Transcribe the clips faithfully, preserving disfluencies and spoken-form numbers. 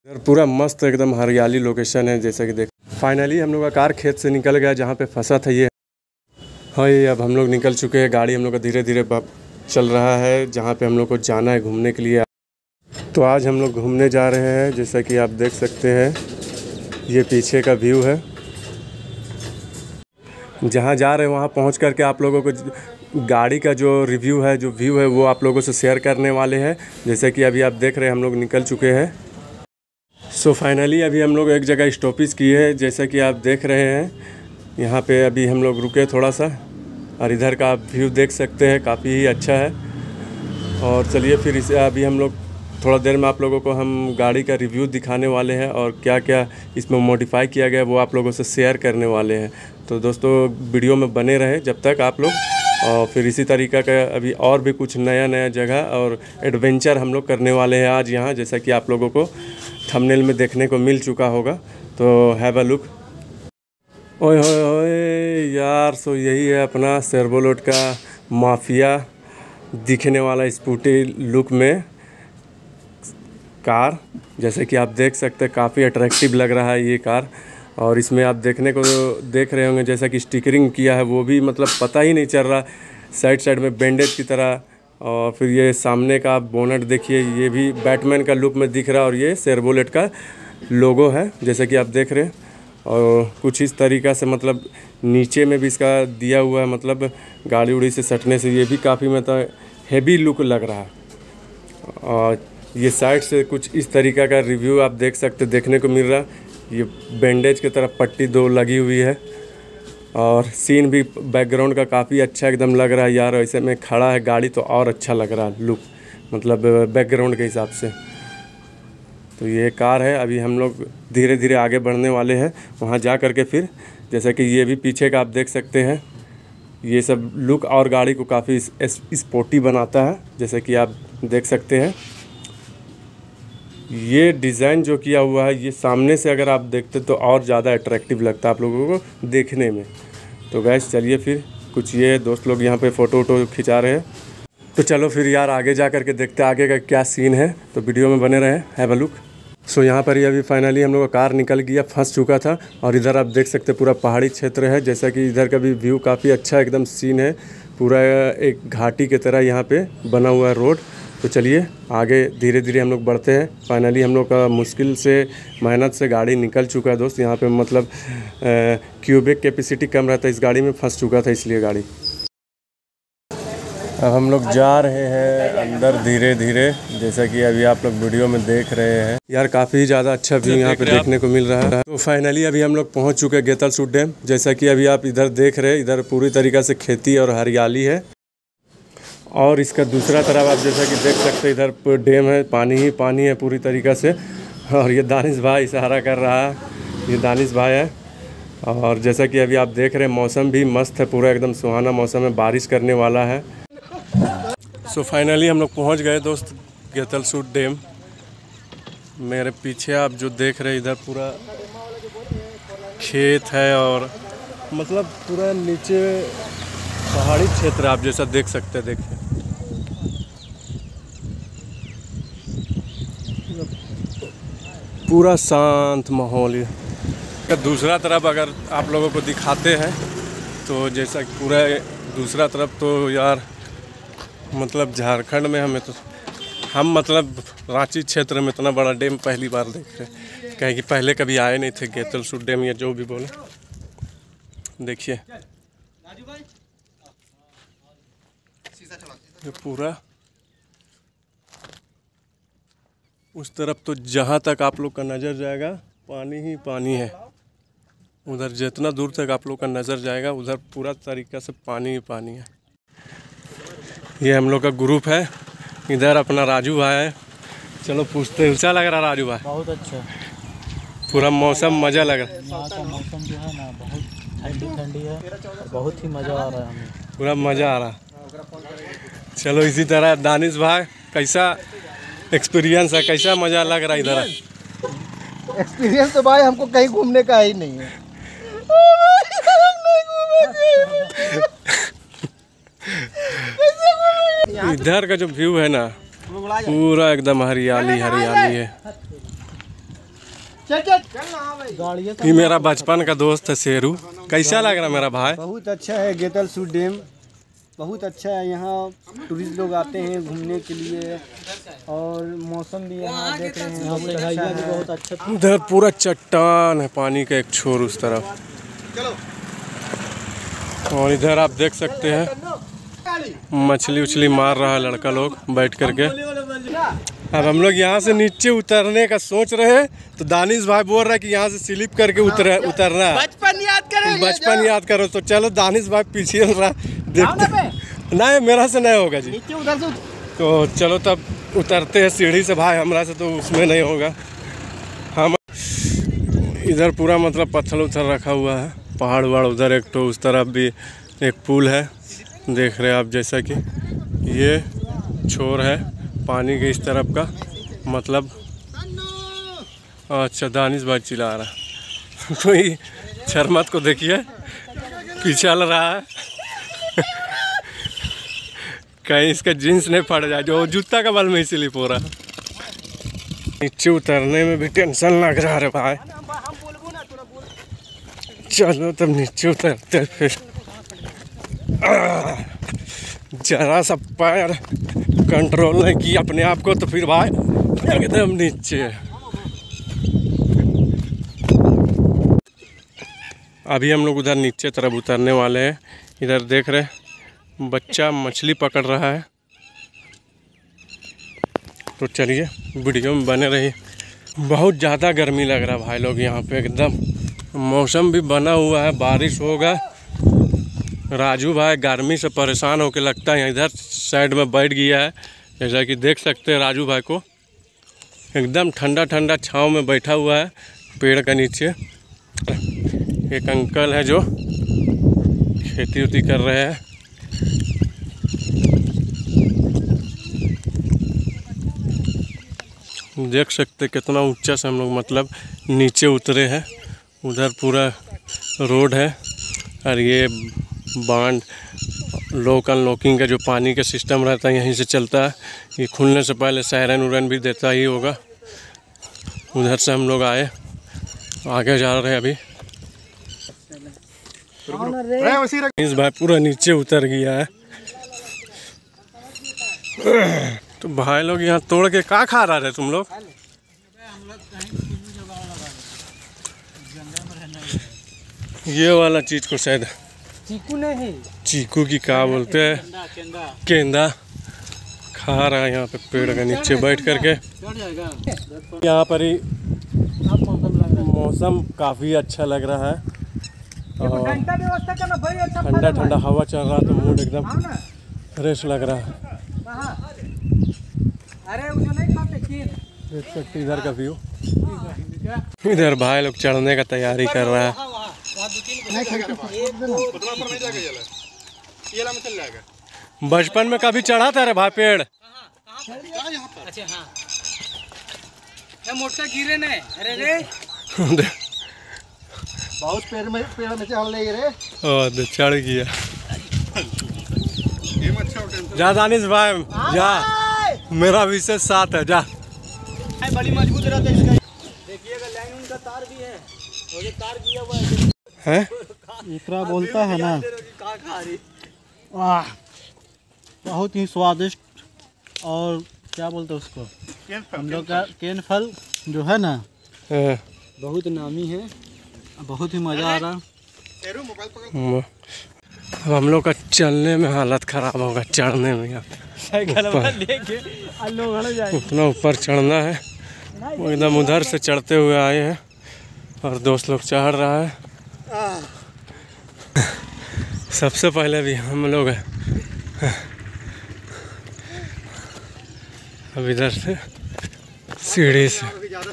इधर पूरा मस्त एकदम हरियाली लोकेशन है। जैसा कि देख फाइनली हम लोग का कार खेत से निकल गया जहाँ पे फंसा था ये। हाँ ये अब हम लोग निकल चुके हैं। गाड़ी हम लोग का धीरे धीरे चल रहा है जहाँ पे हम लोग को जाना है घूमने के लिए। तो आज हम लोग घूमने जा रहे हैं। जैसा कि आप देख सकते हैं ये पीछे का व्यू है। जहाँ जा रहे हैं वहाँ पहुँच करके आप लोगों को गाड़ी का जो रिव्यू है, जो व्यू है, वो आप लोगों से शेयर करने वाले हैं। जैसे कि अभी आप देख रहे हैं हम लोग निकल चुके हैं। सो so फाइनली अभी हम लोग एक जगह स्टॉपेज किए हैं। जैसा कि आप देख रहे हैं यहाँ पे अभी हम लोग रुके थोड़ा सा, और इधर का आप व्यू देख सकते हैं, काफ़ी ही अच्छा है। और चलिए फिर इसे अभी हम लोग थोड़ा देर में आप लोगों को हम गाड़ी का रिव्यू दिखाने वाले हैं और क्या क्या इसमें मॉडिफाई किया गया वो आप लोगों से शेयर करने वाले हैं। तो दोस्तों वीडियो में बने रहे जब तक आप लोग। और फिर इसी तरीक़ा का अभी और भी कुछ नया नया जगह और एडवेंचर हम लोग करने वाले हैं आज यहाँ, जैसा कि आप लोगों को थंबनेल में देखने को मिल चुका होगा। तो हैव अ लुक। ओए होए होए यार, सो यही है अपना सेर्वोलोट का माफिया दिखने वाला स्कूटी लुक में कार। जैसे कि आप देख सकते हैं काफ़ी अट्रैक्टिव लग रहा है ये कार। और इसमें आप देखने को देख रहे होंगे जैसा कि स्टिकरिंग किया है वो भी मतलब पता ही नहीं चल रहा, साइड साइड में बैंडेज की तरह। और फिर ये सामने का आप बोनट देखिए, ये भी बैटमैन का लुक में दिख रहा है। और ये सेर्वोलेट का लोगो है जैसे कि आप देख रहे हैं। और कुछ इस तरीक़ा से मतलब नीचे में भी इसका दिया हुआ है, मतलब गाड़ी उड़ी से सटने से ये भी काफ़ी मतलब हेवी लुक लग रहा है। और ये साइड से कुछ इस तरीक़ा का रिव्यू आप देख सकते देखने को मिल रहा। ये बैंडेज की तरफ पट्टी दो लगी हुई है। और सीन भी बैकग्राउंड का काफ़ी अच्छा एकदम लग रहा है यार। ऐसे में खड़ा है गाड़ी तो और अच्छा लग रहा है लुक, मतलब बैकग्राउंड के हिसाब से। तो ये कार है। अभी हम लोग धीरे धीरे आगे बढ़ने वाले हैं वहाँ जा कर के। फिर जैसा कि ये भी पीछे का आप देख सकते हैं, ये सब लुक और गाड़ी को काफ़ी स्पोर्टी बनाता है। जैसे कि आप देख सकते हैं ये डिज़ाइन जो किया हुआ है, ये सामने से अगर आप देखते तो और ज़्यादा अट्रैक्टिव लगता है आप लोगों को देखने में। तो गैस चलिए फिर कुछ ये दोस्त लोग यहाँ पे फ़ोटो वोटो खिंचा रहे हैं। तो चलो फिर यार आगे जा कर के देखते हैं आगे का क्या सीन है। तो वीडियो में बने रहे, हैव अ लुक। सो यहाँ पर ही अभी फाइनली हम लोग का कार निकल गया, फंस चुका था। और इधर आप देख सकते पूरा पहाड़ी क्षेत्र है। जैसा कि इधर का भी व्यू काफ़ी अच्छा एकदम सीन है। पूरा एक घाटी की तरह यहाँ पे बना हुआ है रोड। तो चलिए आगे धीरे धीरे हम लोग बढ़ते हैं। फाइनली हम लोग का मुश्किल से मेहनत से गाड़ी निकल चुका है दोस्त। यहाँ पे मतलब क्यूबिक कैपेसिटी कम रहता है, इस गाड़ी में फंस चुका था इसलिए गाड़ी। अब हम लोग जा रहे हैं अंदर धीरे धीरे, जैसा कि अभी आप लोग वीडियो में देख रहे हैं। यार काफ़ी ज़्यादा अच्छा व्यू यहाँ पे देखने को मिल रहा है। तो फाइनली अभी हम लोग पहुँच चुके हैं गेतलसूट डैम। जैसा कि अभी आप इधर देख रहे हैं, इधर पूरी तरीक़ा से खेती और हरियाली है। और इसका दूसरा तरफ आप जैसा कि देख सकते हैं इधर डैम है, पानी ही पानी है पूरी तरीक़ा से। और ये दानिश भाई इशारा कर रहा है, ये दानिश भाई है। और जैसा कि अभी आप देख रहे हैं मौसम भी मस्त है, पूरा एकदम सुहाना मौसम है, बारिश करने वाला है। सो so फाइनली हम लोग पहुंच गए दोस्त गेतलसूट डैम। मेरे पीछे आप जो देख रहे हैं इधर पूरा खेत है और मतलब पूरा नीचे पहाड़ी क्षेत्र आप जैसा देख सकते हैं। देखिए पूरा शांत माहौल है। दूसरा तरफ अगर आप लोगों को दिखाते हैं तो जैसा पूरा दूसरा तरफ तो यार मतलब झारखंड में हमें तो हम मतलब रांची क्षेत्र में इतना बड़ा डैम पहली बार देख रहे हैं, कहीं कि पहले कभी आए नहीं थे गेतलसूट डैम या जो भी बोले। देखिए ये पूरा उस तरफ तो जहाँ तक आप लोग का नज़र जाएगा पानी ही पानी है। उधर जितना दूर तक आप लोग का नज़र जाएगा उधर पूरा तरीक़ा से पानी ही पानी है। ये हम लोग का ग्रुप है, इधर अपना राजू भाई है। चलो पूछते हैं, अच्छा लग रहा राजू भाई? बहुत अच्छा, पूरा मौसम मज़ा लग रहा है। यहाँ का मौसम जो है ना बहुत ठंडी ठंडी है, बहुत ही मज़ा आ रहा है हमें, पूरा मज़ा आ रहा। चलो इसी तरह दानिश भाई कैसा एक्सपीरियंस है, कैसा मज़ा लग रहा है इधर? एक्सपीरियंस तो भाई हमको कहीं घूमने का ही नहीं है। इधर का जो व्यू है ना पूरा एकदम हरियाली हरियाली है। गाड़ियाँ ये मेरा बचपन का दोस्त है शेरू। कैसा लग रहा मेरा भाई? बहुत अच्छा है गेतल सूट डैम, बहुत अच्छा है। यहाँ टूरिस्ट लोग आते हैं घूमने के लिए और मौसम भी यहाँ देख रहे हैं बहुत अच्छा है। बहुत अच्छा। उधर पूरा चट्टान है, पानी का एक छोर उस तरफ। और इधर आप देख सकते हैं मछली उछली मार रहा है लड़का लोग बैठ करके। अब हम लोग यहाँ से नीचे उतरने का सोच रहे हैं तो दानिश भाई बोल रहा है कि यहाँ से स्लिप करके उतर उतरना है। बचपन याद करें, बचपन याद करो। तो चलो दानिश भाई पीछे चल रहा देखते। नहीं मेरा से नहीं होगा जी। उधर से तो चलो तब उतरते हैं सीढ़ी से भाई, हमारा से तो उसमें नहीं होगा। हम इधर पूरा मतलब पत्थर उथर रखा हुआ है, पहाड़ वहाड़ उधर एक तो उस तरफ भी एक पुल है देख रहे हैं आप। जैसा कि ये छोर है पानी के इस तरफ का, मतलब अच्छा दानिश भाई चिल्ला रहा तो ये शर्मत को देखिए पीछे चल रहा है कहीं इसका जींस नहीं फट जाए, जो जूता का बल में ही स्लिप हो रहा। नीचे उतरने में भी टेंशन लग रहा है भाई। चलो तब नीचे उतरते फिर। जरा सा पैर कंट्रोल नहीं किया अपने आप को तो फिर भाई एकदम नीचे। अभी हम लोग उधर नीचे तरफ उतरने वाले हैं। इधर देख रहे बच्चा मछली पकड़ रहा है। तो चलिए वीडियो में बने रहिए। बहुत ज़्यादा गर्मी लग रहा है भाई लोग यहाँ पे, एकदम मौसम भी बना हुआ है, बारिश होगा। राजू भाई गर्मी से परेशान होकर लगता है इधर साइड में बैठ गया है। जैसा कि देख सकते हैं राजू भाई को एकदम ठंडा ठंडा छांव में बैठा हुआ है पेड़ के नीचे। एक अंकल है जो खेती उती कर रहे हैं। देख सकते कितना ऊंचा से हम लोग मतलब नीचे उतरे हैं। उधर पूरा रोड है और ये बांध लॉक अनलॉकिंग का जो पानी का सिस्टम रहता है यहीं से चलता है। ये खुलने से पहले सायरन उरन भी देता ही होगा। उधर से हम लोग आए, आगे जा रहे हैं अभी। इस भाई पूरा नीचे उतर गया है। तो भाई लोग यहाँ तोड़ के क्या खा रहा है तुम लोग? ये वाला चीज को शायद चीकू नहीं, चीकू की क्या बोलते हैं, केंदा खा रहा है यहाँ पे पेड़ के नीचे बैठ करके। यहाँ पर ही मौसम काफ़ी अच्छा लग रहा है और ठंडा ठंडा हवा चल रहा है तो मूड एकदम फ्रेश लग रहा है। देख सकते इधर का व्यू। इधर भाई लोग चढ़ने का तैयारी कर रहा है। बचपन में कभी चढ़ा था रे भाई पेड़? अच्छा हाँ, मोटा गिरे ने। अरे रे बहुत पेड़ में पेड़ में चढ़ ले रे। ओ चढ़ गया। जा दानिश भाई जा, मेरा विशेष साथ है जा। बड़ी मजबूत रहता है इसका। देखिएगा लाइन उनका तार भी है, वो जो तार किया हुआ है है इकरा बोलता है ना। वाह बहुत ही स्वादिष्ट। और क्या बोलते हैं उसको, हम लोग का केन फल जो है ना बहुत नामी है, बहुत ही मज़ा आ रहा। अब हम लोग का चलने में हालत ख़राब होगा, चढ़ने में यहाँ उतना ऊपर चढ़ना है। वो एकदम उधर से चढ़ते हुए आए हैं और दोस्त लोग चढ़ रहा है। सबसे पहले भी हम लोग अब इधर से सीढ़ी से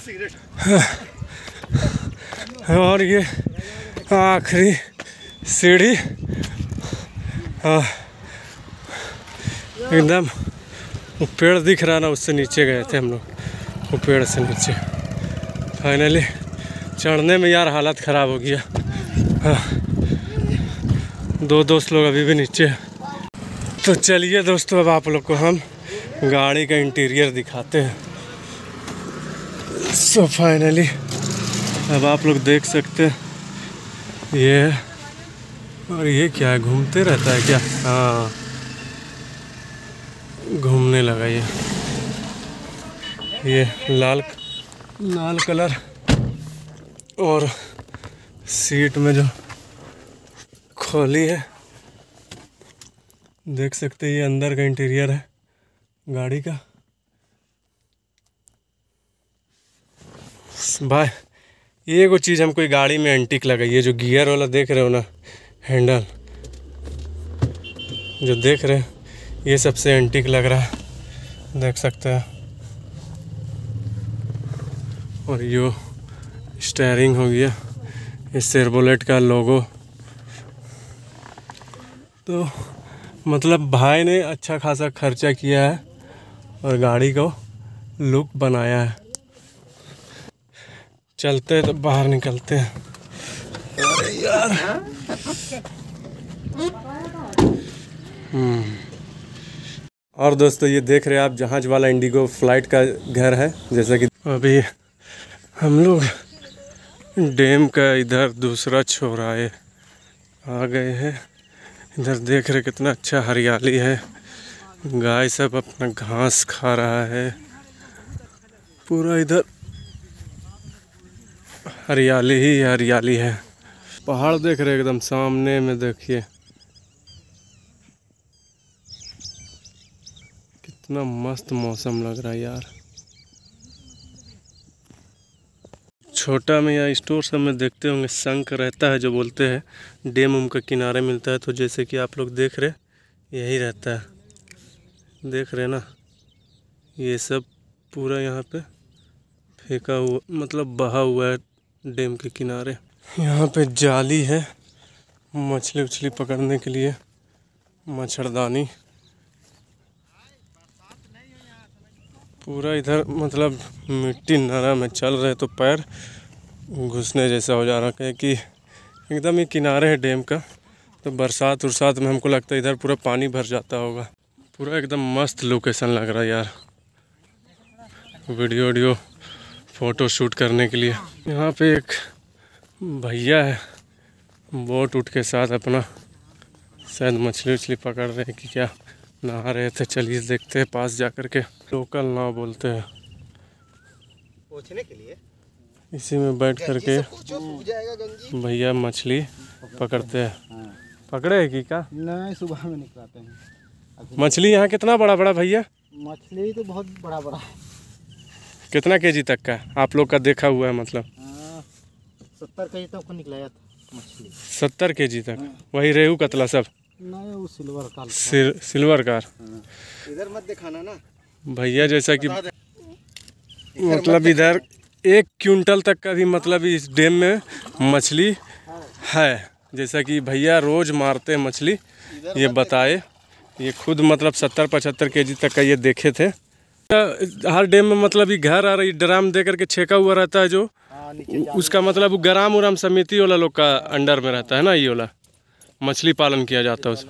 और ये आखिरी सीढ़ी एकदम वो पेड़ दिख रहा ना उससे नीचे गए थे हम लोग, वो पेड़ से नीचे। फाइनली चढ़ने में यार हालत ख़राब हो गया। हाँ दो दोस्त लोग अभी भी नीचे। तो चलिए दोस्तों अब आप लोग को हम गाड़ी का इंटीरियर दिखाते हैं। सो फाइनली अब आप लोग देख सकते हैं ये है, और ये क्या है, घूमते रहता है क्या? हाँ, घूमने लगा ये ये लाल लाल कलर, और सीट में जो खोली है देख सकते हैं, ये अंदर का इंटीरियर है गाड़ी का। भाई ये एगो चीज़ हमको ये गाड़ी में एंटीक लगा, ये जो गियर वाला देख रहे हो ना, हैंडल जो देख रहे हैं, ये सबसे एंटीक लग रहा है, देख सकते हैं। और यो स्टीयरिंग हो गया, इस शेवरलेट का लोगो। तो मतलब भाई ने अच्छा खासा खर्चा किया है और गाड़ी को लुक बनाया है। चलते हैं तो बाहर निकलते हैं। अरे यार, हम्म और दोस्तों ये देख रहे हैं आप, जहाज वाला इंडिगो फ्लाइट का घर है। जैसा कि अभी हम लोग डैम का इधर दूसरा छोराए आ गए हैं। इधर देख रहे कितना अच्छा हरियाली है, गाय सब अपना घास खा रहा है, पूरा इधर हरियाली ही हरियाली है। पहाड़ देख रहे एकदम सामने में, देखिए कितना मस्त मौसम लग रहा है यार। छोटा में या स्टोर सब में देखते होंगे शंख रहता है, जो बोलते हैं डैम उम के किनारे मिलता है। तो जैसे कि आप लोग देख रहे यही रहता है, देख रहे ना, ये सब पूरा यहाँ पे फेंका हुआ, मतलब बहा हुआ है डैम के किनारे। यहाँ पे जाली है मछली उछली पकड़ने के लिए, मच्छरदानी पूरा इधर, मतलब मिट्टी नरम है, चल रहे तो पैर घुसने जैसा हो जा रहा है कि एकदम ही किनारे है डैम का। तो बरसात उरसात में हमको लगता है इधर पूरा पानी भर जाता होगा। पूरा एकदम मस्त लोकेशन लग रहा है यार, वीडियो वीडियो फ़ोटो शूट करने के लिए। यहाँ पे एक भैया है बोट उठ के साथ अपना, शायद मछली उछली पकड़ रहे हैं कि क्या, नहा रहे थे। चलिए देखते हैं पास जा कर के। लोकल नाव बोलते हैं, पहुंचने के लिए इसी में बैठ कर के भैया मछली पकड़ते हैं। पकड़े है कि क्या? नहीं, सुबह में निकलाते हैं। मछली यहाँ कितना बड़ा बड़ा भैया? मछली तो बहुत बड़ा बड़ा है। कितना केजी तक का आप लोग का देखा हुआ है? मतलब सत्तर केजी तक को निकलाया था मछली। सत्तर केजी तक? वही रेहू कतला सब? नहीं, वो सिल्वर का। सिल, सिल्वर कार। इधर मत दिखाना ना भैया, जैसा कि मतलब इधर एक क्विंटल तक का भी मतलब इस डैम में मछली है। जैसा कि भैया रोज मारते हैं मछली, ये बताए। ये खुद मतलब सत्तर पचहत्तर केजी तक का ये देखे थे। हर डैम में मतलब ये घर आ रही ड्राम दे करके छेका हुआ रहता है, जो उसका मतलब वो ग्राम उराम समिति वाला लोग का अंडर में रहता है ना, ये वाला मछली पालन किया जाता है उसमें।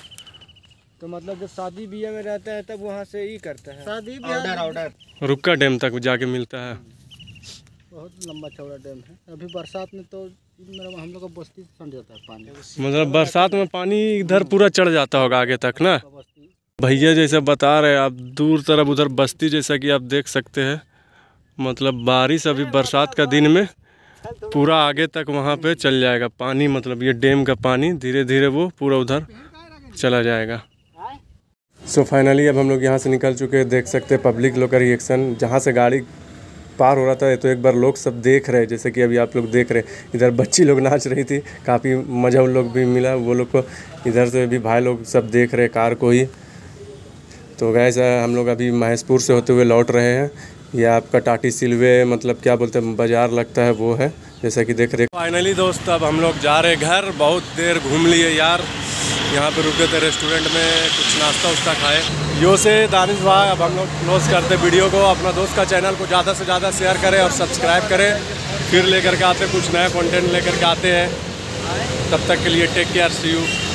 तो मतलब जब शादी ब्याह में रहता है तब वहाँ से ही करता है शादी ब्याह ऑर्डर। रुक्का डैम तक जाके मिलता है। बहुत लंबा चौड़ा डैम है। अभी बरसात में तो मतलब हम लोग का बस्ती सड़ जाता है पानी। मतलब बरसात में पानी इधर पूरा चढ़ जाता होगा आगे तक ना। भैया जैसे बता रहे हैं आप, दूर तरफ उधर बस्ती जैसा कि आप देख सकते हैं। मतलब बारिश अभी बरसात का दिन में पूरा आगे तक वहाँ पे चल जाएगा पानी। मतलब ये डैम का पानी धीरे धीरे वो पूरा उधर चला जाएगा। सो so फाइनली अब हम लोग यहाँ से निकल चुके हैं। देख सकते हैं पब्लिक लोग का रिएक्शन, जहाँ से गाड़ी पार हो रहा था तो एक बार लोग सब देख रहे हैं। जैसे कि अभी आप लोग देख रहे हैं, इधर बच्ची लोग नाच रही थी, काफ़ी मज़ा उन लोग भी मिला वो लोग को। इधर से भी भाई लोग सब देख रहे कार को ही। तो गैस हम लोग अभी महेशपुर से होते हुए लौट रहे हैं। ये आपका टाटी सिलवे, मतलब क्या बोलते हैं, बाज़ार लगता है वो है, जैसा कि देख रहे। फाइनली दोस्त अब हम लोग जा रहे घर। बहुत देर घूम लिए यार, यहाँ पे रुके थे रेस्टोरेंट में, कुछ नाश्ता उस्ता खाए। यो से दानिश भाई, अब हम लोग क्लोज करते वीडियो को। अपना दोस्त का चैनल को ज़्यादा से ज़्यादा शेयर करें और सब्सक्राइब करें। फिर लेकर के आते कुछ नया कंटेंट लेकर के आते हैं। तब तक के लिए टेक केयर, सी यू।